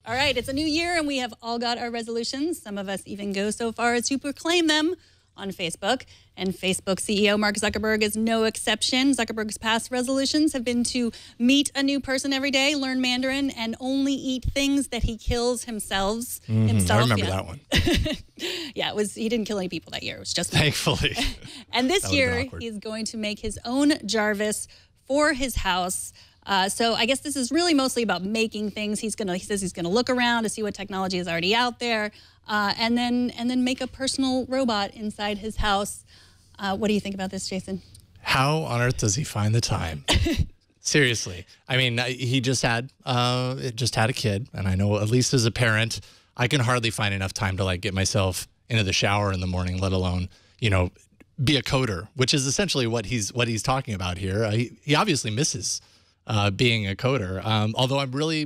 All right, it's a new year, and we have all got our resolutions. Some of us even go so far as to proclaim them on Facebook. And Facebook CEO Mark Zuckerberg is no exception. Zuckerberg's past resolutions have been to meet a new person every day, learn Mandarin, and only eat things that he kills himself. I remember that one. Yeah, he didn't kill any people that year. It was just me. Thankfully. And this year, he's going to make his own Jarvis for his house. So I guess this is really mostly about making things. He says he's gonna look around to see what technology is already out there, and then make a personal robot inside his house. What do you think about this, Jason? How on earth does he find the time? Seriously, I mean, he just had a kid, and I know at least as a parent, I can hardly find enough time to like get myself into the shower in the morning, let alone be a coder, which is essentially what he's talking about here. He obviously misses being a coder. Although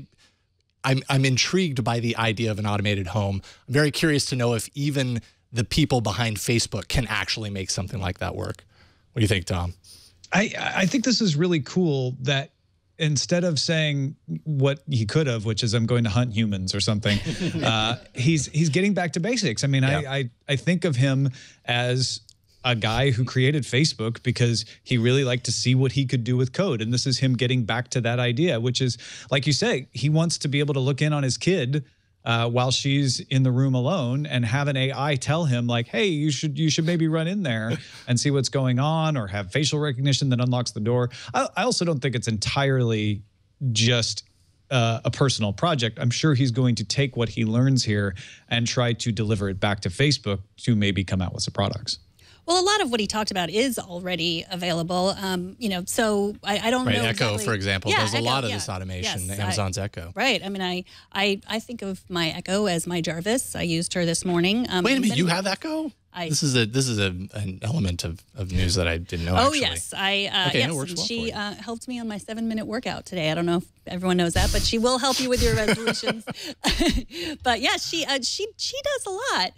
I'm intrigued by the idea of an automated home. I'm very curious to know if even the people behind Facebook can actually make something like that work. What do you think, Tom? I think this is really cool that instead of saying what he could have, which is I'm going to hunt humans or something, he's getting back to basics. I mean, yeah. I think of him as a guy who created Facebook because he really liked to see what he could do with code. And this is him getting back to that idea, which is, like you say, he wants to be able to look in on his kid while she's in the room alone and have an AI tell him like, hey, you should maybe run in there and see what's going on, or have facial recognition that unlocks the door. I also don't think it's entirely just a personal project. I'm sure he's going to take what he learns here and try to deliver it back to Facebook to maybe come out with some products. Well, a lot of what he talked about is already available, so I don't know. Echo, exactly. For example, does a lot of this automation, yes, Amazon's Echo. Right. I mean, I think of my Echo as my Jarvis. I used her this morning. Wait a minute, you have Echo? This is an element of news that I didn't know, actually. Yes. Yes, she helped me on my 7-minute workout today. I don't know if everyone knows that, but she will help you with your resolutions. But yeah, she does a lot.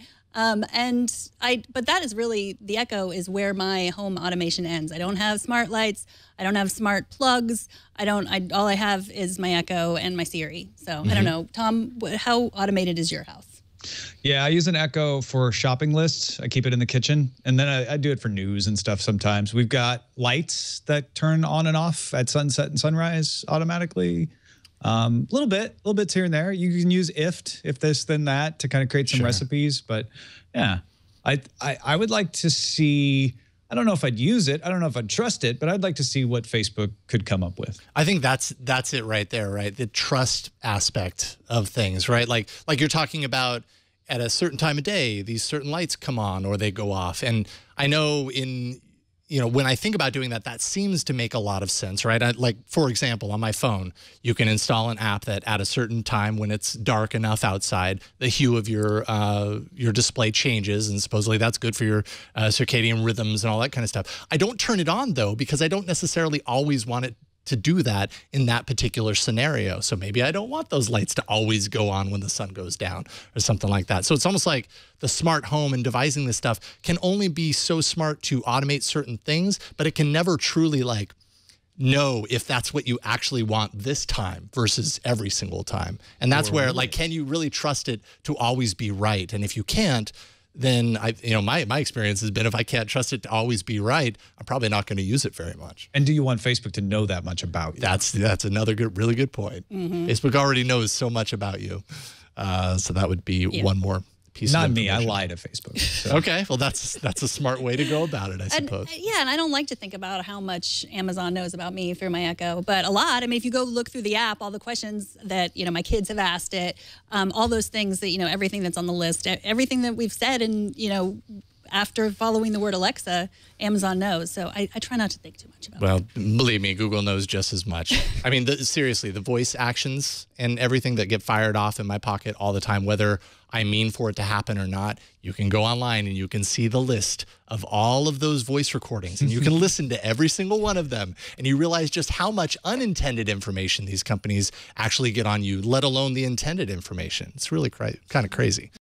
But that is really, the Echo is where my home automation ends. I don't have smart lights. I don't have smart plugs. All I have is my Echo and my Siri. So I don't know. Tom, how automated is your house? Yeah, I use an Echo for shopping lists. I keep it in the kitchen, and then I do it for news and stuff sometimes. We've got lights that turn on and off at sunset and sunrise automatically. Little bits here and there. You can use if this, then that to kind of create some recipes. But yeah, I would like to see, I don't know if I'd use it. I don't know if I'd trust it, but I'd like to see what Facebook could come up with. I think that's it right there, right? The trust aspect of things, right? Like you're talking about at a certain time of day, these certain lights come on or they go off. And I know when I think about doing that, that seems to make a lot of sense, right? Like, for example, on my phone, you can install an app that at a certain time when it's dark enough outside, the hue of your display changes, and supposedly that's good for your circadian rhythms and all that kind of stuff. I don't turn it on, though, because I don't necessarily always want it to do that in that particular scenario. So maybe I don't want those lights to always go on when the sun goes down or something like that. So it's almost like the smart home and devising this stuff can only be so smart to automate certain things, but it can never truly like know if that's what you actually want this time versus every single time. And that's where like, can you really trust it to always be right? And if you can't, then my experience has been if I can't trust it to always be right, I'm probably not going to use it very much. And do you want Facebook to know that much about you? That's another really good point. Facebook already knows so much about you, so that would be one more piece. Not of me. I lie to Facebook. So. Okay, well that's a smart way to go about it, I suppose. And I don't like to think about how much Amazon knows about me through my Echo, but a lot. I mean, if you go look through the app, all the questions that my kids have asked it, all those things that everything that's on the list, everything that we've said, and after following the word Alexa, Amazon knows. So I try not to think too much about it. Well, believe me, Google knows just as much. I mean, seriously, the voice actions and everything that get fired off in my pocket all the time, whether I mean for it to happen or not, you can go online and you can see the list of all of those voice recordings, and you can listen to every single one of them, and you realize just how much unintended information these companies actually get on you, let alone the intended information. It's really kind of crazy.